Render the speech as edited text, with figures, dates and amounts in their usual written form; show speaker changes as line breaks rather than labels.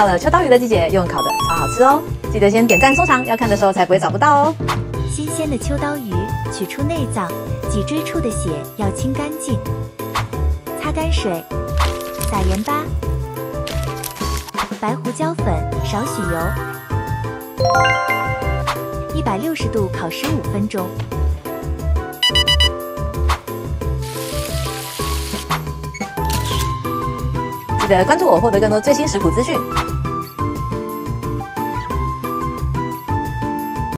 到了秋刀鱼的季节，用烤的超好吃哦！记得先点赞收藏，要看的时候才不会找不到哦。
新鲜的秋刀鱼，取出内脏，脊椎处的血要清干净，擦干水，撒盐巴、白胡椒粉，少许油，160度烤15分钟。
记得关注我，获得更多最新食谱资讯。